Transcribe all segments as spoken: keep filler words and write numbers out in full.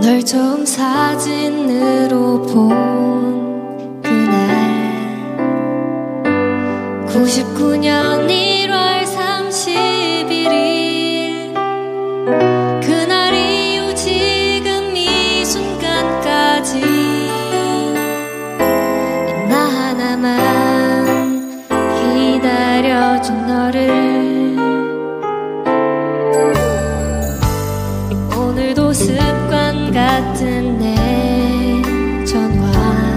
널 처음 사진으로 본 그날 구십구 년 일월 삼십일일 그날 이후 지금 이 순간까지 나 하나만 기다려준 너를 오늘도 습관 같은 내 전화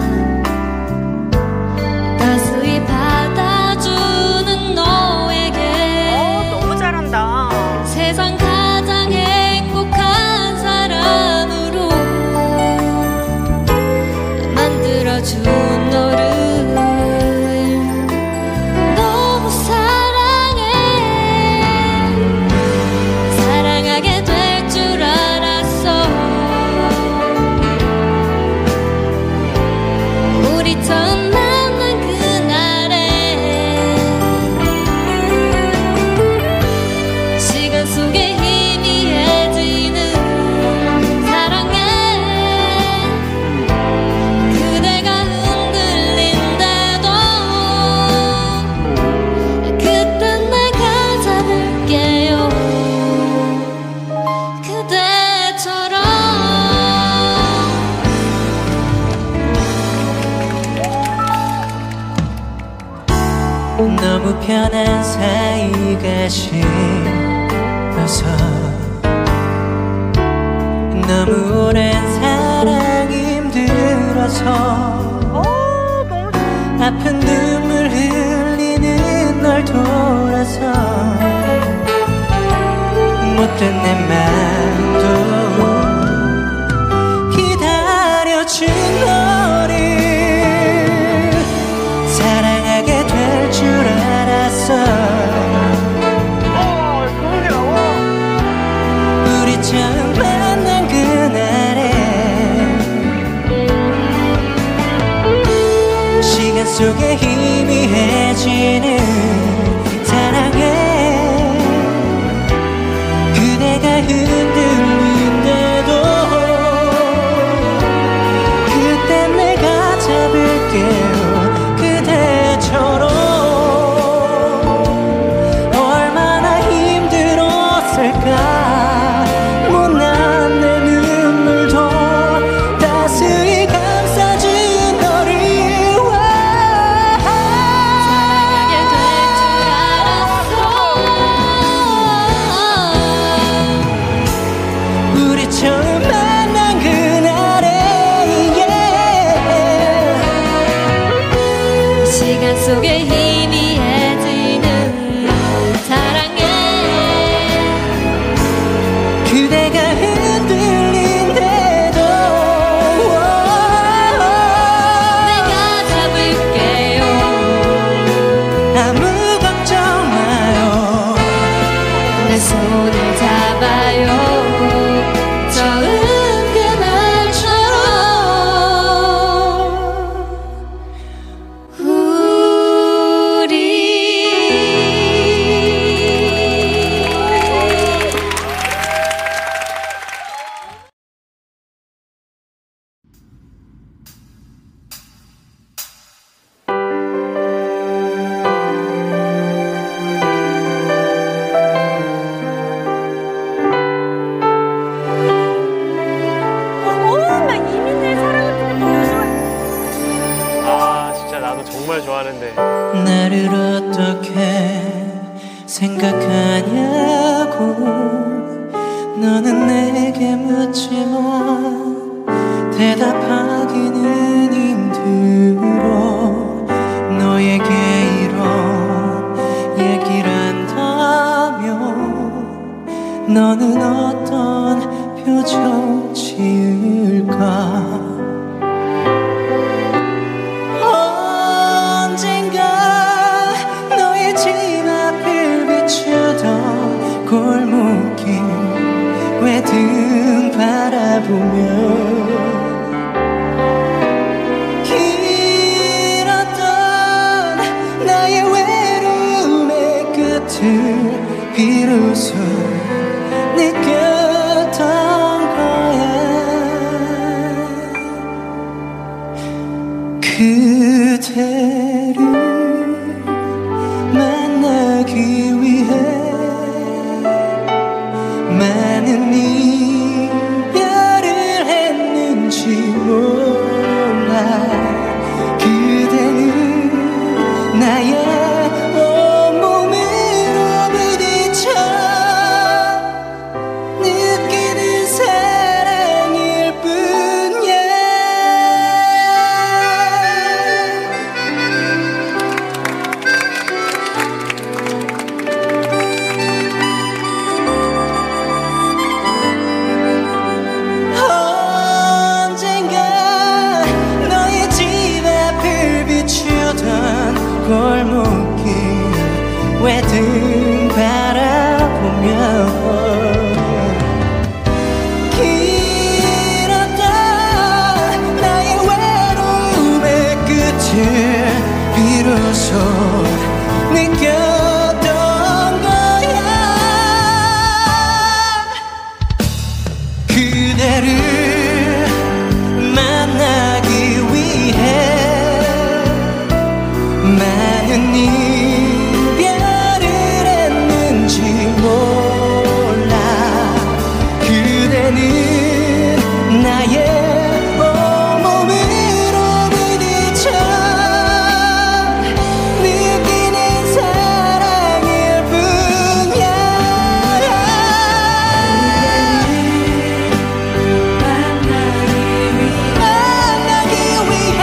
따스히 받아주는 너에게 어, 너무 잘한다. 세상 가장 행복한 사람으로 만들어준 너를 너무 사랑해. 사랑하게 될 줄 알았어. 우리 처음 만난 그날에 시간 속에 희미해지는 사랑에 그대가 흔들린데도 그땐 내가 잡을게요. 그대처럼 너무 편한 사이가 싫어서 너무 오랜 사랑 힘들어서 어, 너무 좋아. 아픈 눈물 흘리는 널 돌아서 못된 내 맘도 기다려준 너를 사랑하게 될 줄 알았어. 어, 그러게요. 우리 처음 만난 그날에 시간 속에 희미해지는 사랑에 그대가 흔들린데도 그땐 내가 잡을게요. 그대처럼 얼마나 힘들었을까. 못난 내 눈물도 따스히 감싸준 너를 사랑하게 될 줄 알았어. 우리 처음 만난 그날에 yeah. 시간 속에 희미해지는 사랑에 그대가 흔들린데도 내가 잡을게요. 아무 걱정 마요. 내 손을 잡아요. 처음 그날처럼 우리 오, 나 이민의 사랑을 듣는 너무 좋아해. 아 진짜 나도 정말 좋아하는데. 나를 어떻게 생각하냐고 너는 내게 묻지만 대답하기는 힘들어. 너에게 이런 얘기를 한다면 너는 어떤 표정 지을까. 언젠가 너의 집 앞을 비추던 골목길 외등 바라보며 길었던 나의 외로움의 끝을 비로소 느꼈던 거야. 그대를 만나기 위해 많은 이별을 했는지 몰라. 그대는 나의 온몸으로 부딪혀 느끼는 사랑일 뿐이야. 만나기 위해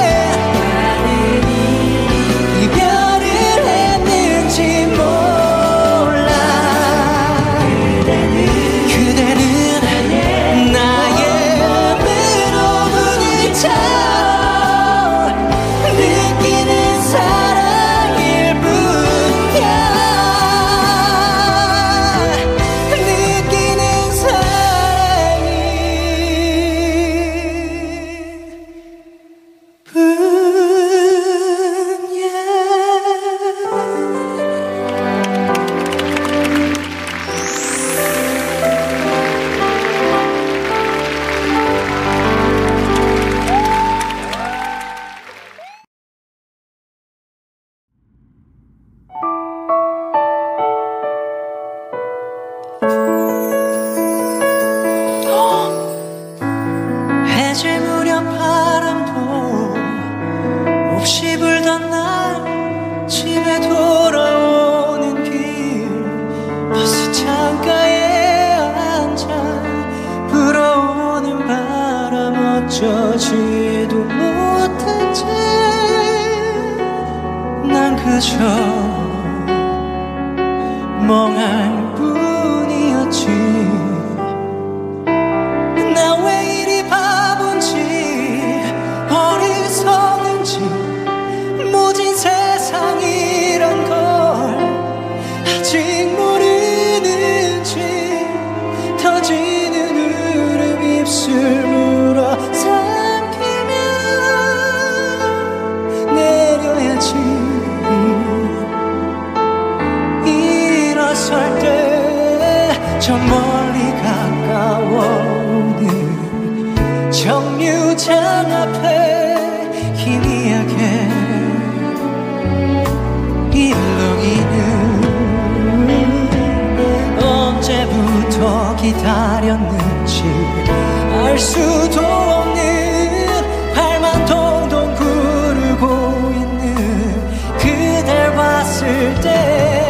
이별을 했는지 몰라. 그대는 나의 몸으로 부딪혀 느끼는 사랑일 뿐이야. 느끼는 사랑일 해질 무렵 바람도 몹시 불던 날 집에 돌아오는 길 버스 창가에 앉아 불어오는 바람 어쩌지도 못한 채 난 그저 멍할 뿐이었지. 나 왜 이리 바본지 어리석은지 모진 세상이란 걸 아직 모르는지 터지는 울음 입술 물어 삼키며 내려야지. 일어설 때 저 멀리 가까워오는 정류장 앞에 희미하게 일렁이는 언제부터 기다렸는지 알 수도 없는 발만 동동 구르고 있는 그댈 봤을 때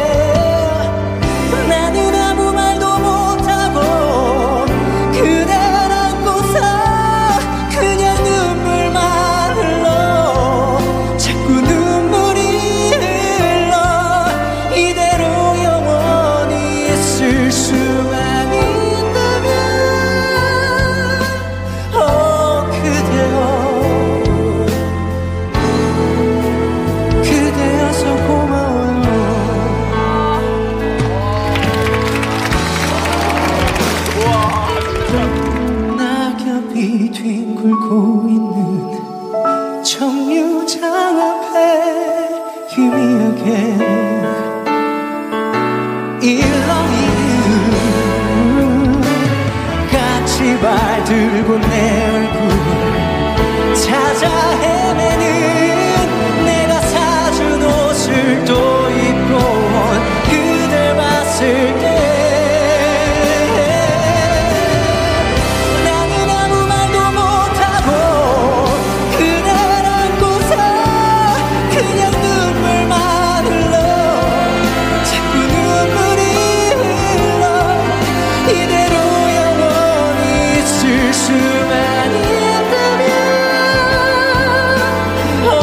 나는 아무 말도 못하고 그댈 안고서 그냥 눈물만 흘러 자꾸 눈물이 흘러 이대로 영원히 있을 수만 있다면 어 그대여 그대여서 고마워요. 낙엽이 뒹굴고 있는 정류장 앞에 희미하게 일렁이는 까치발 들고 내 얼굴 찾아 헤매는 내가 사준 옷을 또 입고 온 그댈 봤을 때 나는 아무 말도 못하고 그댈 안고서 그냥 눈물만 흘러 자꾸 눈물이 흘러 이대로 영원히 있을 수만 있다면 어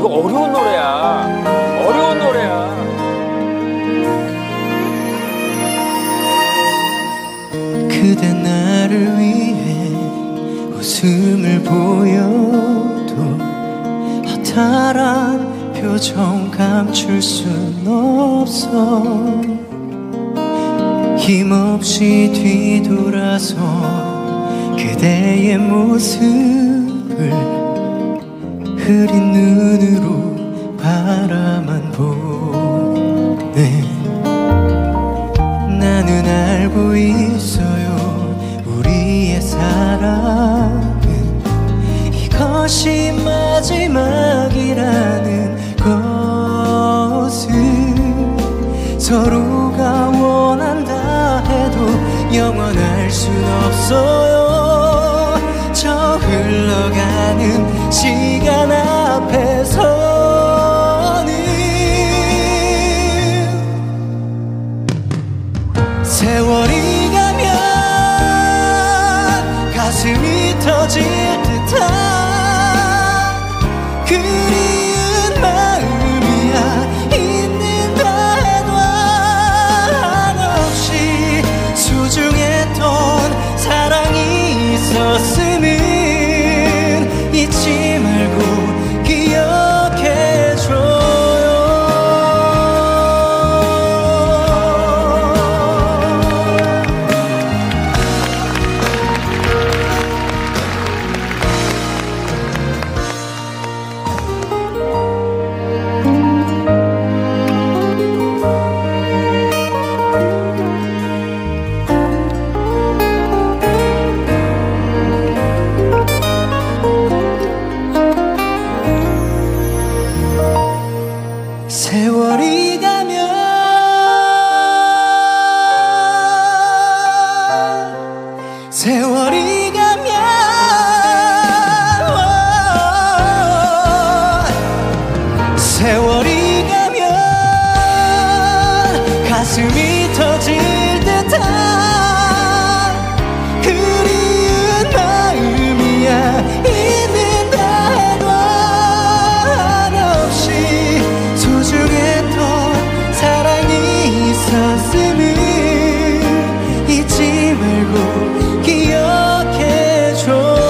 이거 어려운 노래야. 어려운 노래야. 그대 나를 위해 웃음을 보여도 허탈한 표정 감출 순 없어. 힘없이 뒤돌아서 그대의 모습을 흐린 눈으로 바라만 보네. 나는 알고 있어요. 우리의 사랑은 이것이 마지막이라는 것을. 서로가 원한다 해도 영원할 순 없어요. 저 흘러가는 시간 앞에서는 세월이 가면 가슴이 터질 듯한 그리운 마음이야. 있는다 해도 한없이 소중했던 사랑이 있었음을 잊지 말고 기억해줘요. 세월이 가면 세월이 가면 세월이 가면 가슴이 터질 듯한 그리운 마음이야. 있는다 해도 한없이 소중했던 사랑이 있었음을 잊지 말고 기억해줘요.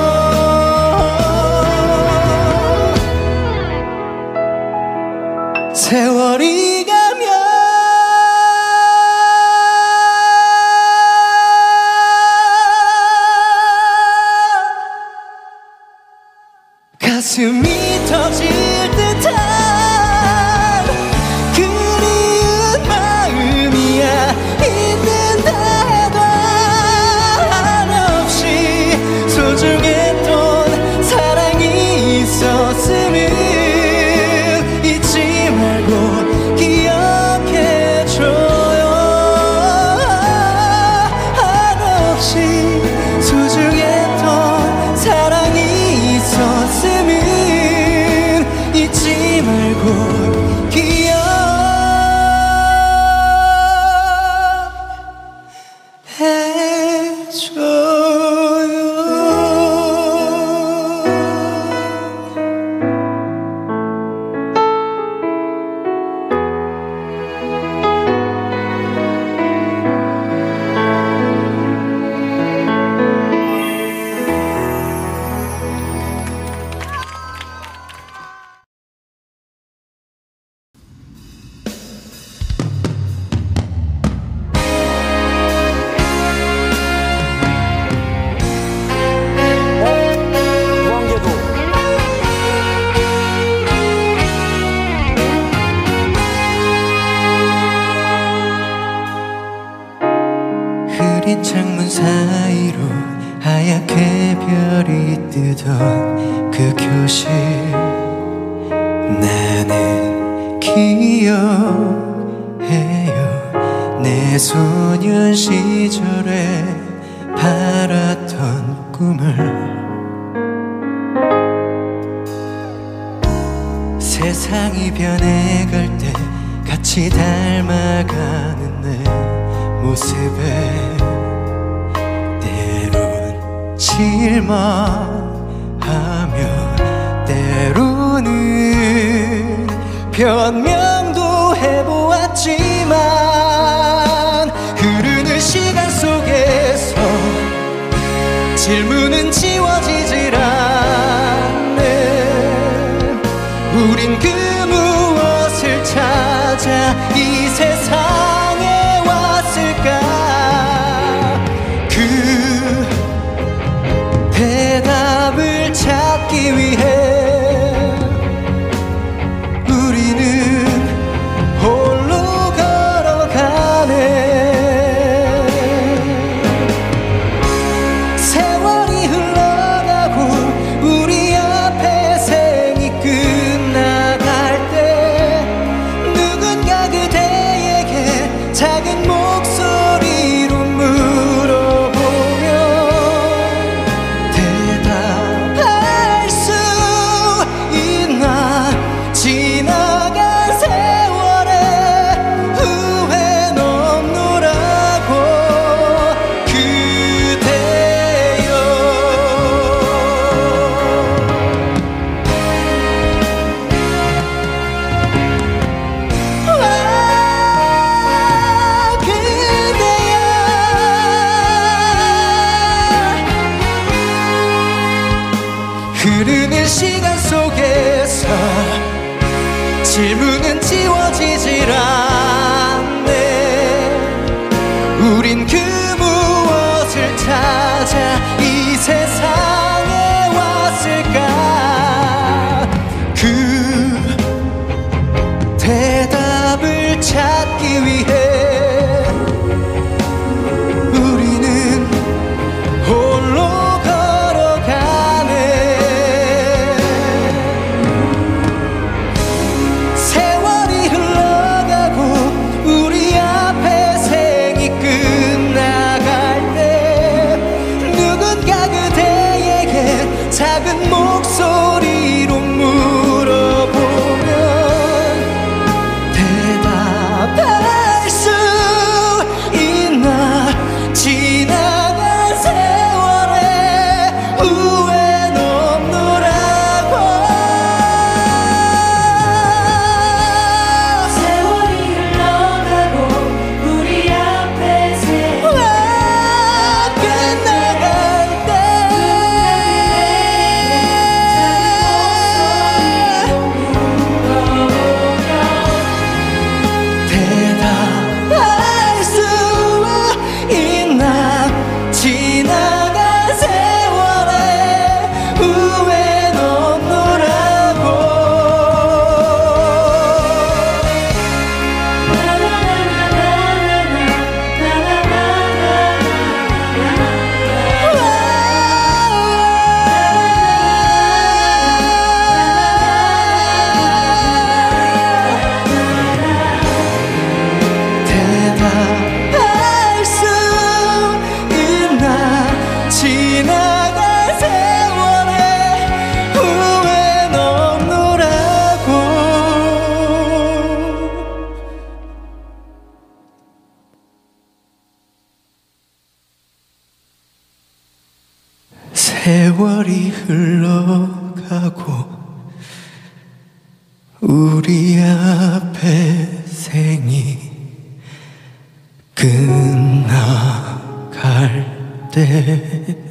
세월이 가면 가슴이 터질 듯한 그리운 마음이야. 있는다 해도 한없이 소중했던 사랑이 있었음을 잊지 말고 기억해줘요. 한없이 소중했던 사랑이 있었음을 잊지 말고 흐린 창문 사이로 하얗게 별이 뜨던 그 교실. 나는 기억해요. 내 소년 시절에 바랐던 꿈을. 세상이 변해갈 때 같이 닮아가는 내 모습에 때론 실망하며 때론 오늘 변명도 해보았지만 흐르는 시간 속에서 질문은 지워지질 않네. 우린 그 무엇을 찾아 이 세상에 왔을까. 그 대답을 찾기 위해 우리는 홀로 걸어가네. 세월이 흘러가고 우리 앞에 생이 끝나갈 때 누군가 그대에게 작은 목소리로 물어보면 대답할 수 있나. 지나간 세월에 후회는 없노라고 그대여. 와 그대여. 흐르는 시간 속에서 질문은 지워지질 않네. 우린 그 무엇을 찾아 이 세상에 왔을까. 그 대답을 찾기 위해 우리는 홀로 걸어가네. 세월이 흘러가고 우리 앞에 생이 끝나갈 때 누군가 그대에게 작은 목소리로 물어보면 대답할 수 있나. 지나간 세월에 후회는 없노라고. 세월이 흘러가고 우리 앞에 생이 와 끝나갈 때 대답할 수 있나. 지나간 세월에 후회는 없노라고. 대답할 수 있나. 지나간 세월에 후회는 없노라고. 세월이 흘러가고 우리 앞에 생이 끝나갈 때